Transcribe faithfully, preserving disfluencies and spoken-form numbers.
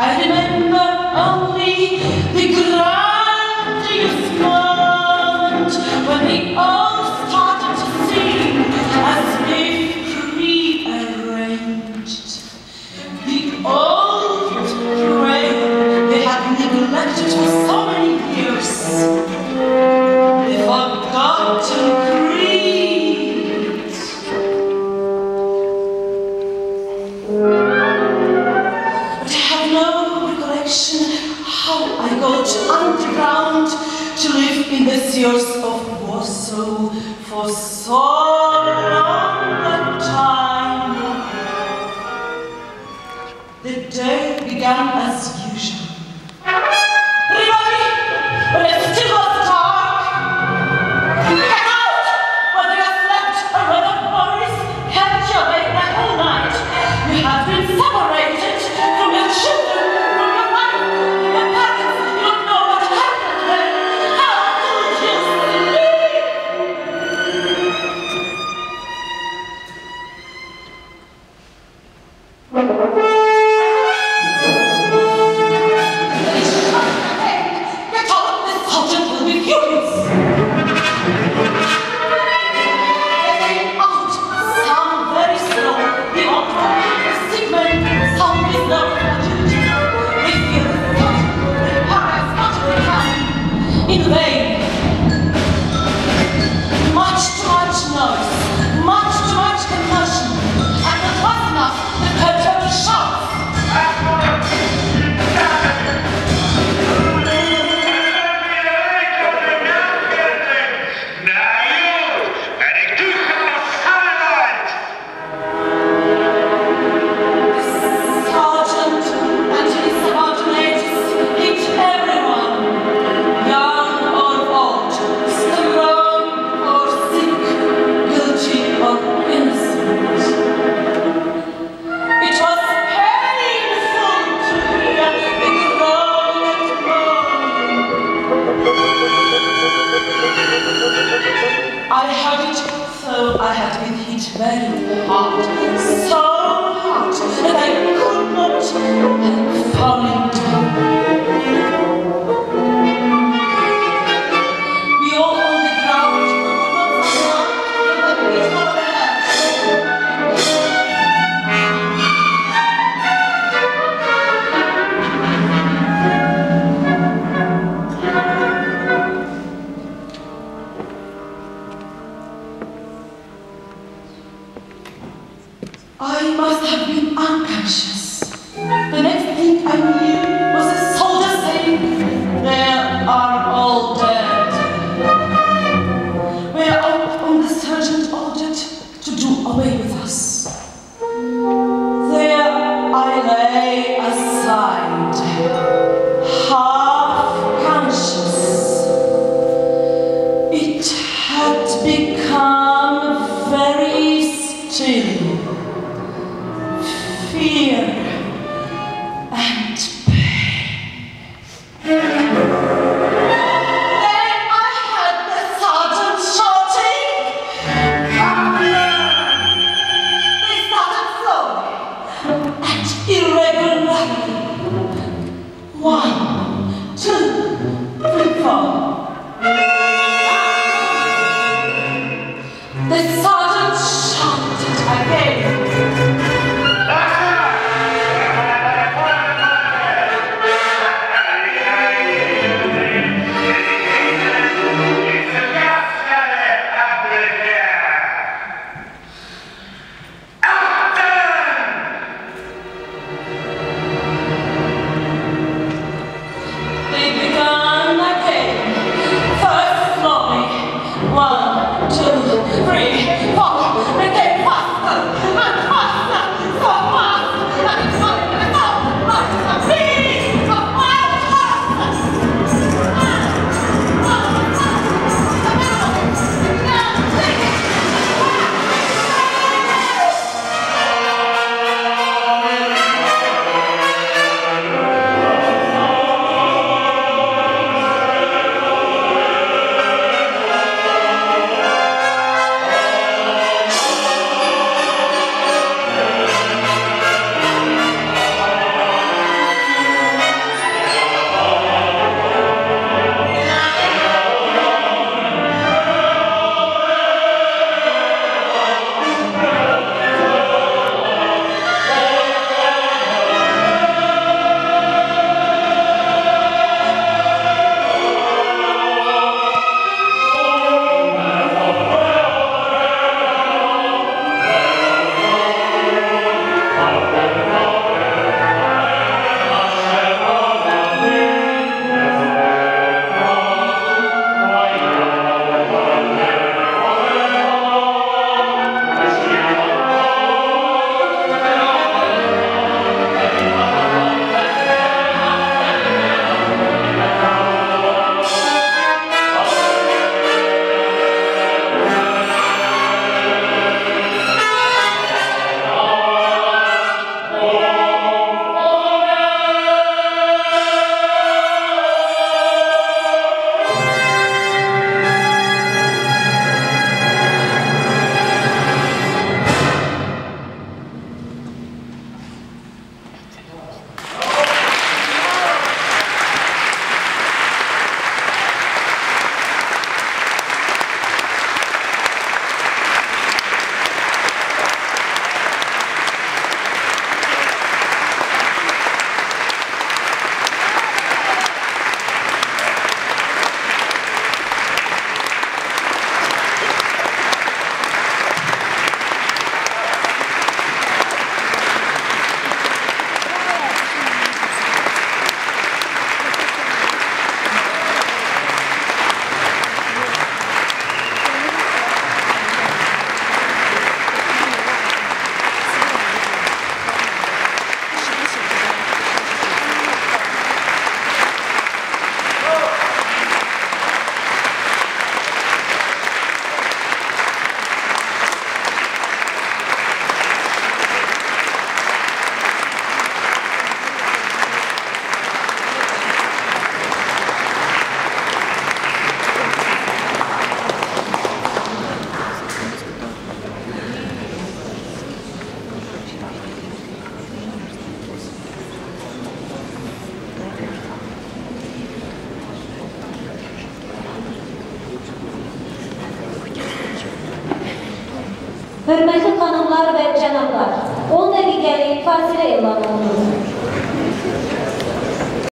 I remember only the grandiose moment when we all started to sing as if prearranged. The old prayer they had neglected for so many years. The forgotten creed. But I have no recollection how I got underground to live in the sewers of Warsaw for so long a time. The day began as usual. Everybody, when it still was dark, get out! Whether you slept or whether Boris kept you awake the whole night, you have been separated from your children, from your wife, your parents. You don't know what happened then. How could you sleep? Get out! The sergeant will be furious. They came out, some very slow. The old the sick men, some with no fragility. We feel the sergeant, the parents not to come. In vain. Much too much noise, much too much commotion, and it was enough the curtain shots. Sergeant and his subordinates hit everyone, young or old, strong or sick, guilty or innocent. It was painful to hear the groan and moan. I heard it, so I had been hit very hard, so hard that I could not help falling down. We all on the ground could not stand up with the beat of the heart. I must have been unconscious. The next thing I knew, Hörmətli xanımlar və cənablar, on dəqiqəlik fasilə elan olunur.